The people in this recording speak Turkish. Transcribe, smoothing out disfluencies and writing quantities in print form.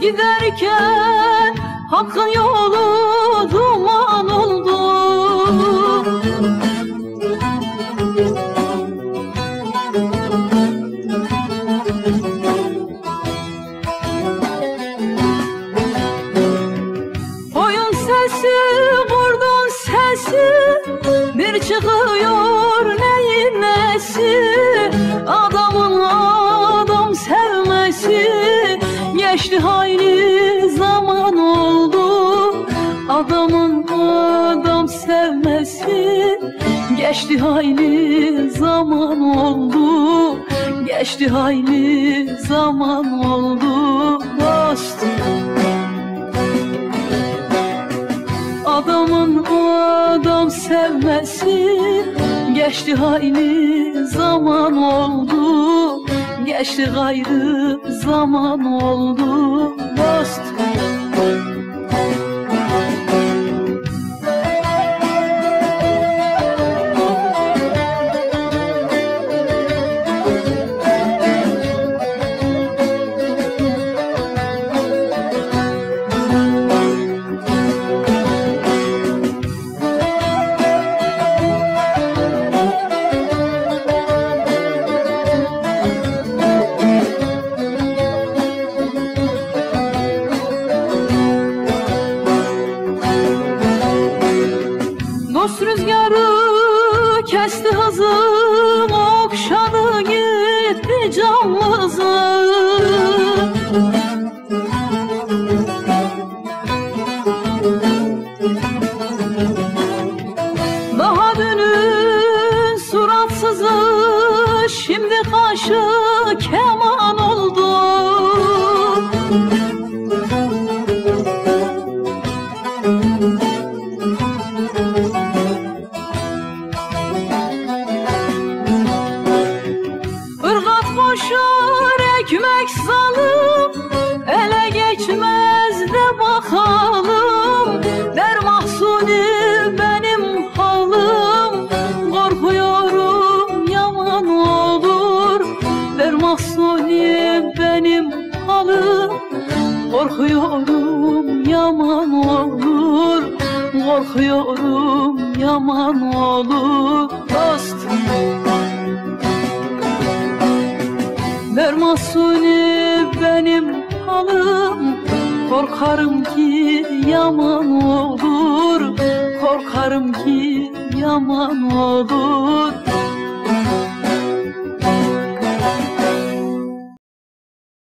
giderken hakkın yolu duman oldu. Koyun sesi, kurdun sesi bir çıkıyor neyin nesi? Adamın adam sevmesi geçti hayli zaman oldu. Adamın adam sevmesi geçti hayli zaman oldu. Geçti hayli zaman oldu dost. Adamın adam sevmesi geçti hayli zaman oldu. Geçti gayrı zaman oldu dost. Dost rüzgarı kesti hızım, okşadı gitti canımızı. Daha dünün suratsızı şimdi kaşı keman oldu. Koşar ekmek salım, ele geçmez de bakalım. Der Mahsuni benim halim, korkuyorum yaman olur. Der Mahsuni benim halim, korkuyorum yaman olur. Korkuyorum yaman olur dost. Der Mahsuni benim halim, korkarım ki yaman olur. Korkarım ki yaman olur.